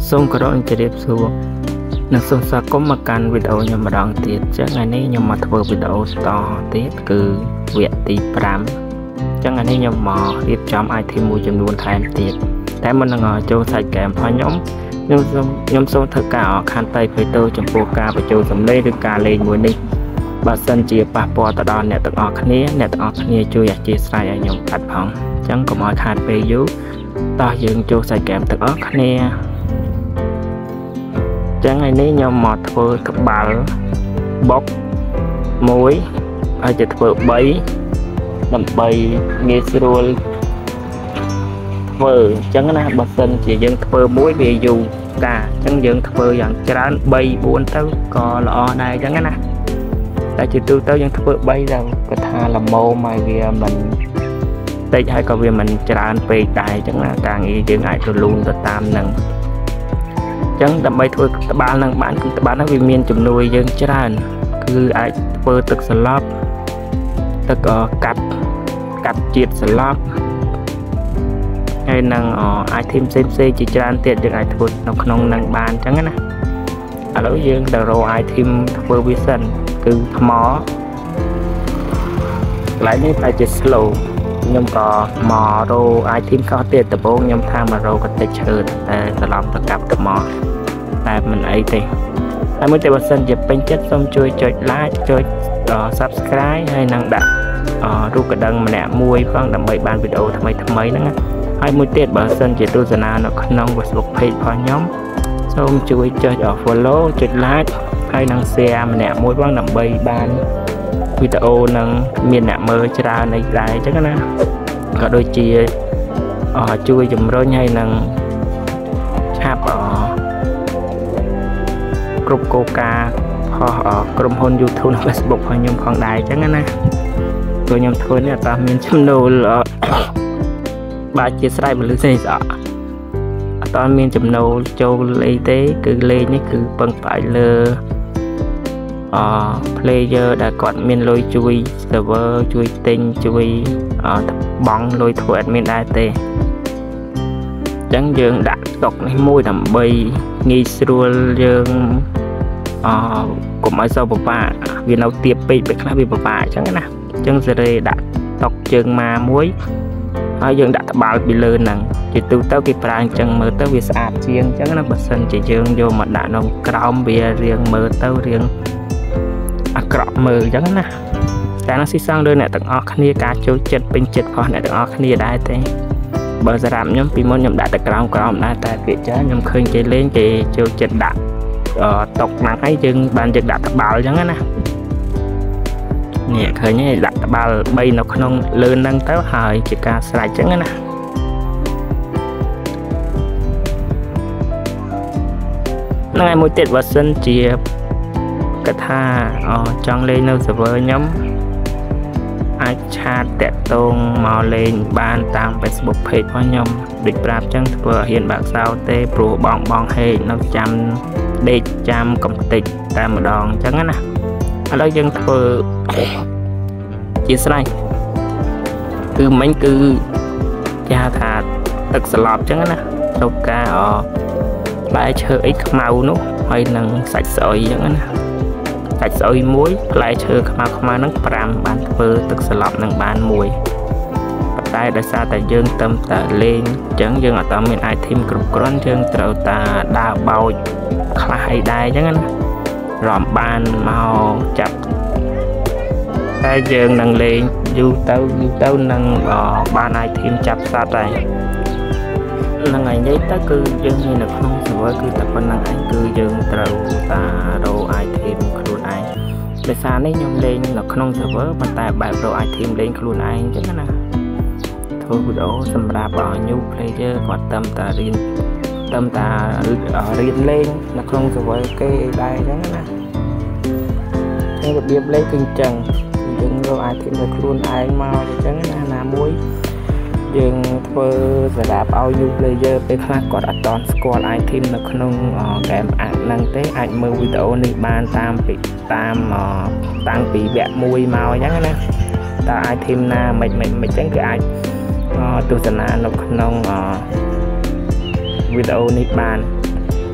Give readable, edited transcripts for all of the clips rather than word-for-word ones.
សូមគោរពជម្រាបសួរនិងសូមស្វាគមន៍មកកាន់វីដេអូខ្ញុំម្ដងទៀតចឹងថ្ងៃនេះខ្ញុំមកធ្វើវីដេអូបន្តទៀតគឺវគ្គទី5ចឹងថ្ងៃនេះខ្ញុំមករៀបចំ item មួយចំនួនថែមទៀតតែមុននឹងចូលសាច់ហ្គេមរបស់ខ្ញុំសូមធ្វើការខន្តីភ័យទោសចំពោះការបញ្ចូលសំឡេងឬការលេងមួយនេះបើសិនជាប៉ះពាល់ទៅដល់អ្នកទាំងអស់គ្នាជួយអធិស្ឋានឲ្យខ្ញុំកាត់ផងចឹងកុំឲ្យខាតពេលយូរតោះយើងចូលសាច់ហ្គេមទាំងអស់គ្នាចឹងថ្ងៃនេះខ្ញុំមកធ្វើក្បាលបុក1ហើយจะធ្វើ3ដើម្បីងាយស្រួលធ្វើចឹងណាបើសិនជាយើងធ្វើមួយវាយូរកាចឹងយើងធ្វើយ៉ាងច្រើន3 4ទៅក៏ល្អដែរចឹងណាតែជាទូទៅយើងធ្វើ3ទៅគាត់ថាល្មមឲ្យវាមិនតិចហើយក៏វាមិនច្រើនពេកដែរចឹងណាការងារយើងអាចរលូនទៅតាមនឹងចឹងដើម្បីធ្វើត្បាល់នឹងបានគឺត្បាល់ហ្នឹងវាមានជំនួយយើងច្រើនគឺអាចធ្វើទឹកសឡប់ទឹកកាត់ជាតិសឡប់ហើយនឹងitemផ្សេងជាច្រើនទៀតយើងអាចធ្វើនៅក្នុងនឹងបានចឹងណាឥឡូវយើងទៅរក item ធ្វើវាសិនគឺថ្មកន្លែងនេះតែជា slow ខ្ញុំក៏មករក item ខុសទៀតដំបូងខ្ញុំថាមករកកតិចឈើតែត្រឡប់ទៅកាប់ថ្មតែមិនអីទេតែមួយតែបើសិនជាពេញចិត្តសូមជួយចុច like ចុច subscribe ហើយនឹងដាក់រូបកណ្ដឹងម្នាក់មួយផងដើម្បីបានវីដេអូថ្មីហ្នឹងហើយមួយទៀតបើសិនជាទស្សនានៅក្នុង Facebook page របស់ខ្ញុំសូមជួយចុច follow ចុច like ហើយនឹង share ម្នាក់មួយផងដើម្បីបានវីដេអូនឹងមានអ្នកមើលច្រើនឯដែរអញ្ចឹងណាក៏ដូចជាជួយជំរុញហើយនឹងឆាប់គ្រប់គោលការណ៍ក្រុមហ៊ុន YouTube និង Facebook របស់ខ្ញុំផងដែរអញ្ចឹងណាព្រោះខ្ញុំធ្វើនេះអត់មានចំណូលបើជាស្រ័យពលិស្អក់អត់មានចំណូលចូលអីទេគឺលេងនេះគឺពឹងផ្អែកលើplayer ដែលគាត់មានលុយជួយ server ជួយទិញជួយបង់លុយធ្វើ admin ដែរទេអញ្ចឹងយើងដាក់ស្តុកនេះមួយដើម្បីងាយស្រួលយើងកុំឲ្យសោពិបាកវានៅទាបពេកពេលខ្លះវាពិបាកអញ្ចឹងណាអញ្ចឹងសេរីដាក់ស្តុកជើងម៉ាមួយហើយយើងដាក់ត្បាល់ពីលើហ្នឹងជាទូទៅគេប្រើអញ្ចឹងមើលទៅវាស្អាតជាងអញ្ចឹងណាបើសិនជាយើងយកមកដាក់ក្នុងក្រោមវារៀងមើលទៅរៀងអាក្រក់មើលអញ្ចឹងណាតែនឹងស៊ីសងលើអ្នកទាំងអស់គ្នាការចូលចិត្តពេញចិត្តរបស់អ្នកទាំងអស់គ្នាដែរទេបើសម្រាប់ខ្ញុំពីមុនខ្ញុំដាក់តែក្រោមដែរតែពាក្យចាខ្ញុំឃើញគេលេងគេចូលចិត្តដាក់តុកហ្នឹងហើយយើងបានយើងដាក់ត្បាល់អញ្ចឹងណានេះឃើញទេដាក់ត្បាល់3នៅក្នុងលើហ្នឹងទៅហើយជាការស្រេចអញ្ចឹងណាហ្នឹងហើយមួយទៀតបើសិនជាគាត់ថាចង់លេងនៅ server ខ្ញុំអាចឆាតតាក់ទងមកលេងបានតាម Facebook page របស់ខ្ញុំដូចប្រាប់ចឹងធ្វើឲ្យហ៊ានបាក់សោទេព្រោះបងហេកនៅចាំដេកចាំកំតិចតែម្ដងចឹងណាឥឡូវយើងធ្វើជាស្រេចគឺមិញគឺគេហៅថាទឹកសឡប់ចឹងណាទៅការផ្លែឈើអីខ្មៅនោះហើយនឹងសាច់ស្អុយចឹងណាសាច់ស្អុយមួយផ្លែឈើខ្មៅហ្នឹង5បានធ្វើទឹកសឡប់នឹងបាន1ប៉ុន្តែដោយសារតែយើងទៅតែលេងអញ្ចឹងយើងអត់មាន item គ្រប់គ្រាន់យើងត្រូវតែដើរបោចខ្លះអីដែរអញ្ចឹងណារំបានមកចាប់តែយើងនឹងលេងយូរទៅនឹងបាន item ចាប់សត្វដែរហ្នឹងហើយនិយាយទៅគឺយើងមាននៅក្នុង server គឺតែប៉ុណ្្នឹងឯងគឺយើងត្រូវតារក item ខ្លួនឯងដោយសារនេះខ្ញុំលេងនៅក្នុង server ប៉ុន្តែបែបរក item លេងខ្លួនឯងអញ្ចឹងណាធ្វើវីដេអូសម្រាប់new player គាត់តែរៀនលេងនៅក្នុង server គេដែរអញ្ចឹងណាហើយរបៀបលេងគឺអញ្ចឹងយើងរក item នៅខ្លួនឯងមកអញ្ចឹងណាមួយយើងធ្វើសម្រាប់ឲ្យ new player ពេលខ្លះគាត់អត់ទាន់ស្គាល់ item នៅក្នុង game app ហ្នឹងទេអាចមើលវីដេអូនេះបានតាំងពីវគ្គ1មកអញ្ចឹងណាតើ item ណាមិនអញ្ចឹងគឺអាចទស្សនានៅក្នុងវីដេអូនេះបាន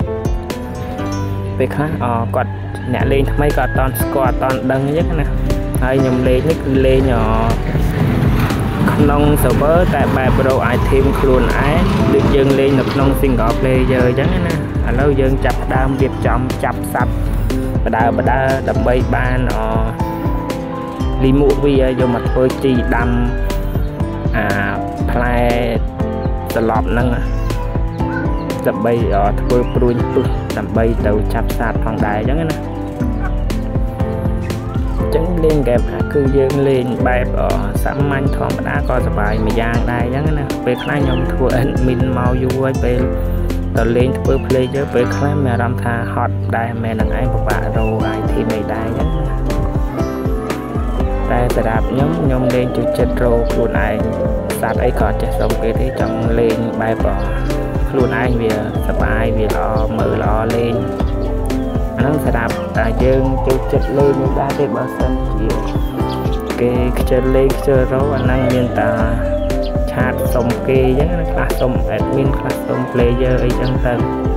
ពេលខ្លះគាត់អ្នកលេងថ្មីក៏អត់តន់ស្គាល់អត់តន់ដឹងអញ្ចឹងណាហើយខ្ញុំលេងនេះគឺលេងក្នុង server តែបែប pro item ខ្លួនឯងដូចយើងលេងនៅក្នុង single player អញ្ចឹងណាឥឡូវយើងចាប់ដើមរៀបចំចាប់សัตว์បដើដើម្បីបានលីមួកវាយកមកធ្វើជីដាំផ្លែសឡប់ហ្នឹងដើម្បីធ្វើព្រួញពឹសដើម្បីទៅចាប់សត្វផងដែរអញ្ចឹងណាអញ្ចឹងលេងហ្គេមគឺយើងលេងបែបសាមញ្ញធម្មតាក៏សប្បាយមួយយ៉ាងដែរអញ្ចឹងណាពេលខ្លះខ្ញុំធ្វើ admin មកយូរហើយពេលទៅលេងធ្វើ player ពេលខ្លះមានអារម្មណ៍ថាហត់ដែរមែននឹងឯងពិបាករក item អីដែរអញ្ចឹងណាតែសម្រាប់ខ្ញុំលេងជួយចិត្តរកខ្លួនឯងសត្វអីក៏ចេះសុំគេទេចង់លេងបែបខ្លួនឯងវាសប្បាយវាល្អមើលល្អលេងអាហ្នឹងសម្រាប់តែយើងចូលចិត្តលេងនេះដែរទេបើសិនជាគេខ្ជិលលេងខ្ជិលរកអាហ្នឹងមានតាឆាតសុំគេអញ្ចឹងណាខ្លះសុំ admin ខ្លះសុំ player អីចឹងទៅ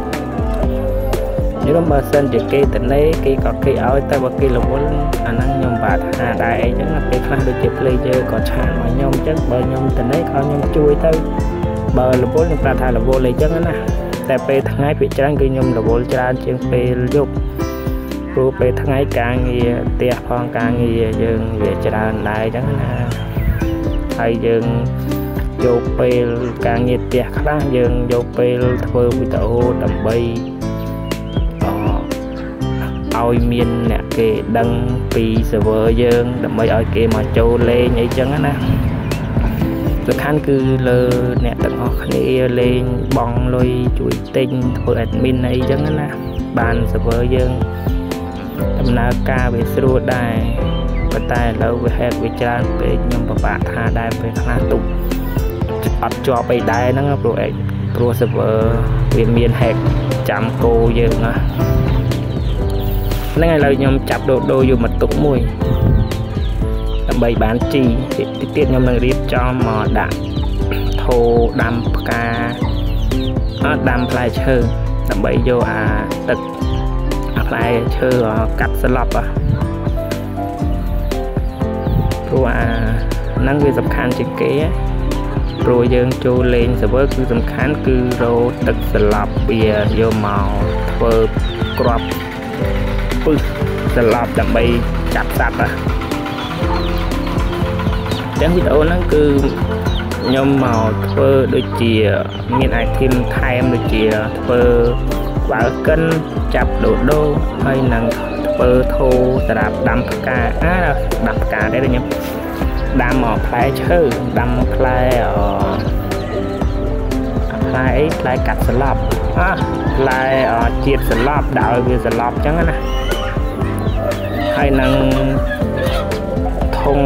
យល់បើសិនជាគេតនេគេក៏គេឲ្យតែបើគេរវល់អាហ្នឹងខ្ញុំបាទថាដែរអីចឹងពេលខ្លះដូចជា player ក៏ឆាតមកខ្ញុំអញ្ចឹងបើខ្ញុំតនេក៏ខ្ញុំជួយទៅបើរវល់ខ្ញុំប្រាប់ថារវល់អីចឹងណាតែពេលថ្ងៃពេលច្រើនគឺខ្ញុំរវល់ច្រើនជាងពេលយប់ព្រោះពេលថ្ងៃការងារផ្ទះផងការងារយើងវាច្រើនដែរចឹងណាហើយយើងយកពេលការងារផ្ទះខ្លះយើងយកពេលធ្វើវីដេអូដើម្បីឲ្យមានអ្នកគេដឹងពី server យើងដើម្បីឲ្យគេមកចូលលេងអីចឹងណាសំខាន់គឺលើអ្នកទាំងអស់គ្នាលេងបងលុយជួយទិញធ្វើ admin អីចឹងណាបាន server យើងដំណើរការវាស្រួលដែរប៉ុន្តែឥឡូវវា hack វាច្រើនពេកខ្ញុំពិបាកថាដែរពេលខ្លះទុកអត់ជាប់អីដែរហ្នឹងព្រោះ server វាមាន hack ចាំគោយើងណាហ្នឹងឥឡូវខ្ញុំចាប់ដូរយកមកទុកមួយដើម្បីបានជីទៀតខ្ញុំនឹងរៀបចំមកដាក់ថូដាំផ្កាដាំផ្លែឈើដើម្បីយកទឹកផ្លែឈើកាត់ស្លាប់ព្រោះហ្នឹងវាសំខាន់ជាងគេព្រោះយើងចូលលេង server គឺសំខាន់គឺរកទឹកស្លាប់វាយកមកធ្វើគ្រាប់ពឹសស្លាប់ដើម្បីចាប់សត្វចឹងវីដេអូហ្នឹងគឺខ្ញុំមកធ្វើដូចជាមាន item ថែមដូចជាធ្វើបើកិនចាប់ដូហើយនឹងធ្វើធូសម្រាប់ដាំផ្កាដាំផ្កាដែរខ្ញុំដាំផ្លែឈើដាំផ្លែផ្លែកាត់ស្លាប់ផ្លែជាតិស្លាប់ដល់វាស្លាប់ចឹងណាហើយនឹងធុង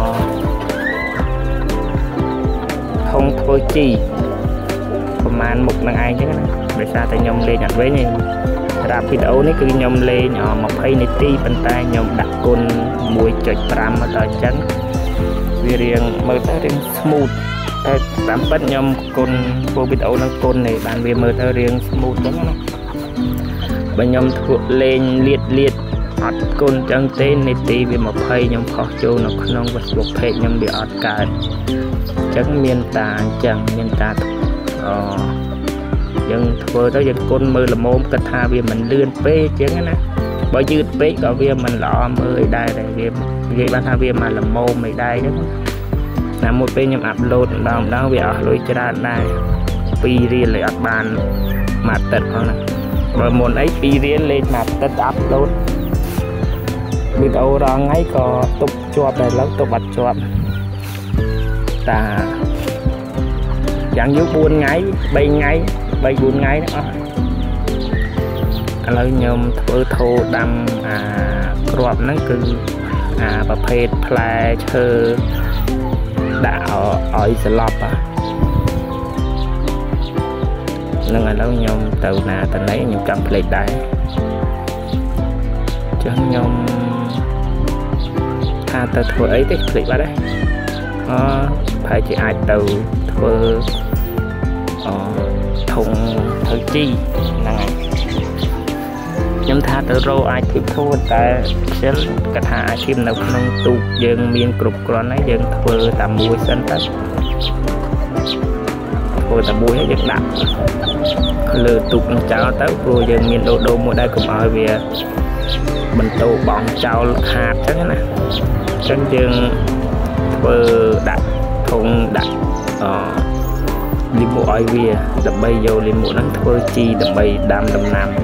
ធ្វើជីប្រហែលមុខនឹងឯងចឹងណាដោយសារតែខ្ញុំលេងអត់វិញទេសម្រាប់វីដេអូនេះគឺខ្ញុំលេង20នាទីប៉ុន្តែខ្ញុំដាក់គុណ 1.5 មកដល់ចឹងវារៀងមើលទៅរៀង smooth តែតាមពិតខ្ញុំគុណធ្វើវីដេអូនឹងគុណនេះបានវាមើលទៅរៀង smooth ចឹងណាបើខ្ញុំធ្វើលេងលាតអត់គុណចឹងទេនាទីវា20ខ្ញុំខុសចូលនៅក្នុង Facebook page ខ្ញុំវាអត់កើតចឹងមានតាអញ្ចឹងមានតាយើងធ្វើទៅយើងគុណមើលល្មមគិតថាវាមិនលឿនពេកចឹងណាបើយឺតពេកក៏វាមិនល្អមើលអីដែរតែវានិយាយបានថាវាមិនល្មមអីដែរចឹងណាមួយពេលខ្ញុំអាប់ឡូតម្ដងវាអស់លុយច្រើនដែរ2រៀលអត់បានមួយអាទិត្យផងណាបើមុនអី2រៀលលេងមួយអាទិត្យអាប់ឡូតវីដេអូរងថ្ងៃក៏ទុកជាប់តែឥឡូវទុកបាត់ជាប់តាយ៉ាងយូរ4ថ្ងៃ3ថ្ងៃ 3-4 ថ្ងៃហ្នឹងអស់ឥឡូវខ្ញុំធ្វើថូដាំគ្រាប់ហ្នឹងគឺប្រភេទផ្លែឈើដាក់ឲ្យស្លាប់ហ្នឹងឥឡូវខ្ញុំទៅណាតណៃខ្ញុំចង់ភ្លេចដែរចឹងខ្ញុំថាទៅធ្វើអីទេភ្លេចបាត់ហើយប្រហែលជាអាចទៅធ្វើធុងធ្វើជីហ្នឹងហើយខ្ញុំខ្ញុំថាទៅរកអាចភាពធូរតែខ្ញុំគាត់ថាអាជីពនៅក្នុងទូកយើងមានគ្រប់គ្រាន់ហើយយើងធ្វើតែមួយសិនទៅធ្វើតែមួយហើយយើងដាក់លើទូកនឹងចោលទៅព្រោះយើងមានដូរមួយដែរកុំឲ្យវាបន្តបងចោលខាតចឹងណាអញ្ចឹងយើងធ្វើដាក់ធុងដាក់លីមួឲ្យវាដើម្បីយកលីមួហ្នឹងធ្វើជីដើម្បីដាំដំណាំ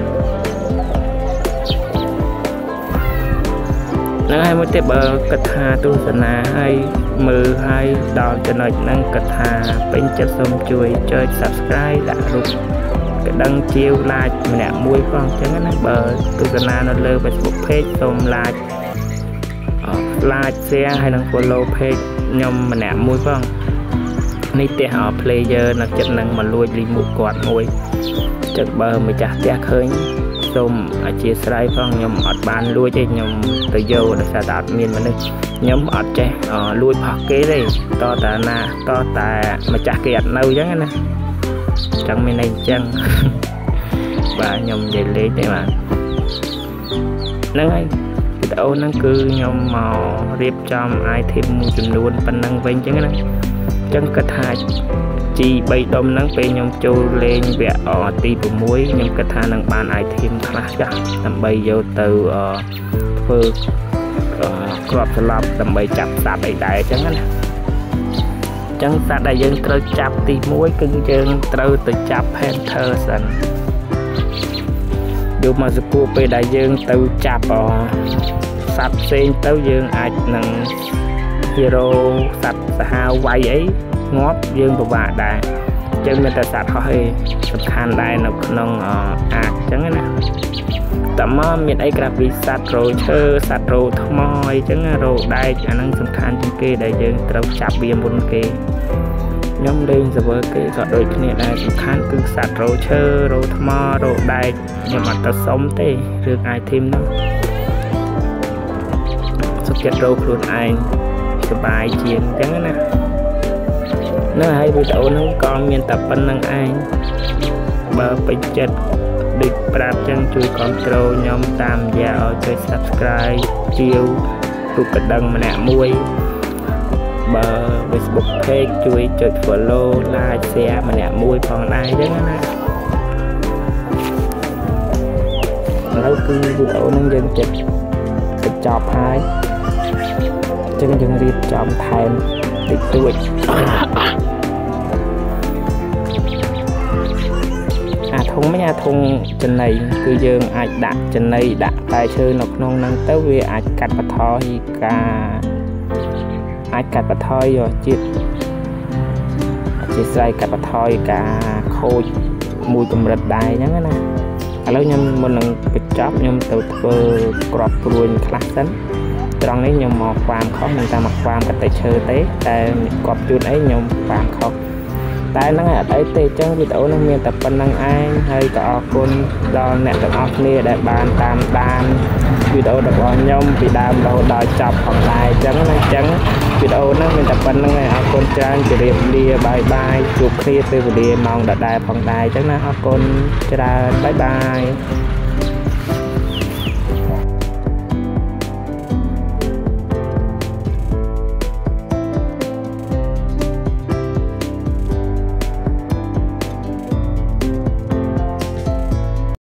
ហ្នឹងហើយមួយទៀតបើគិតថាទស្សនាឲ្យមើលឲ្យដល់ចំណុចហ្នឹងគិតថាពេញចិត្តសូមជួយចុច Subscribe ដាក់រូបកណ្ដឹងជាវ like ម្នាក់មួយផងអញ្ចឹងណាបើទស្សនានៅលើ Facebook page សូម like share ហើយនិង follow page ខ្ញុំម្នាក់មួយផងនេះផ្ទះplayer នៅចិត្តនឹងមកលួចលីមុខគាត់មួយចឹងបើម្ចាស់ផ្ទះឃើញសូមអធិស្ឋានផងខ្ញុំអត់បានលួចទេខ្ញុំទៅយកដោយសារតែអត់មានមនុស្សខ្ញុំអត់ចេះលួចផុសគេទេតតែណាតតែម្ចាស់គេអត់នៅចឹងណាចឹងមានន័យចឹងបាទខ្ញុំនិយាយលេងទេបាទហ្នឹងហើយវីដេអូហ្នឹងគឺខ្ញុំមករៀបចំ item មួយចំនួនប៉ុណ្ណឹងវិញចឹងណាចឹងគាត់ថាជី3ដុំហ្នឹងពេលខ្ញុំចូលលេងវគ្គទី6ខ្ញុំគិតថានឹងបាន item ខ្លះចាស់ដើម្បីយកទៅធ្វើគ្រាប់ស្លាប់ដើម្បីចាប់សត្វអីដែរចឹងណាចឹងសត្វដែលយើងត្រូវចាប់ទី1គឺយើងត្រូវទៅចាប់ Panther សិនយកមកសគួរពេលដែលយើងទៅចាប់សត្វផ្សេងទៅយើងអាចនឹង hero សត្វសាហាវវាយអីងាប់យើងពិបាកដែរអញ្ចឹងមានតែសត្វហោះឯងសំខាន់ដែរនៅក្នុងអាចអញ្ចឹងណាតើមកមានអីក្រៅពីសត្វរោឈើសត្វរោថ្មអីចឹងរោដែកអាហ្នឹងសំខាន់ជាងគេដែលយើងត្រូវចាប់វាមុនគេខ្ញុំលេង server គេក៏ដូចគ្នាដែរសំខាន់គឺសត្វរោឈើរោថ្មរោដែកខ្ញុំអត់ទៅសុំទេរឿង item ហ្នឹងសុខចិត្តរោខ្លួនឯងសប្បាយជាងអញ្ចឹងណានៅហើយវីដេអូហ្នឹងក៏មានតែប៉ុណ្្នឹងឯងបើពេញចិត្តដូចប្រាប់ចឹងជួយគ្រប់គ្រងខ្ញុំតាមរយៈចុច Subscribe ជាវរូបកណ្ដឹងម្នាក់មួយបើ Facebook page ជួយចុច follow like share ម្នាក់មួយផងដែរចឹងណាឥឡូវគឺវីដេអូហ្នឹងយើងចិត្តបញ្ចប់ហើយចឹងយើងរៀបចំថែមតិចតួចអាធុងមិនអាធុងចំណីគឺយើងអាចដាក់ចំណីដាក់តែឈើនៅក្នុងហ្នឹងទៅវាអាចកាត់បន្ថយអាចកាត់បន្ថយជាតិស្រ័យកាត់បន្ថយការខូចមួយកម្រិតដែរអញ្ចឹងណាឥឡូវខ្ញុំមុននឹងបញ្ចប់ខ្ញុំទៅធ្វើក្របព្រួយខ្លះសិនត្រង់នេះខ្ញុំមកហ្វាមខុសមិនតាមមកហ្វាមកតិចឈើទេតែគាត់ជូនអីខ្ញុំហ្វាមខុសតែហ្នឹងអត់អីទេអញ្ចឹងវីដេអូនេះមានតែប៉ុណ្្នឹងឯងហើយក៏អរគុណដល់អ្នកទាំងអស់គ្នាដែលបានតាមដានវីដេអូរបស់ខ្ញុំពីដើមរហូតដល់ចប់ផងដែរអញ្ចឹងណាអញ្ចឹងវីដេអូហ្នឹងមានតែប៉ុណ្្នឹងឯងអរគុណច្រើនជម្រាបលាបាយបាយជួបគ្នាពេលវេលាម៉ោងដដែលផងដែរអញ្ចឹងណាអរគុណច្រើនបាយបាយ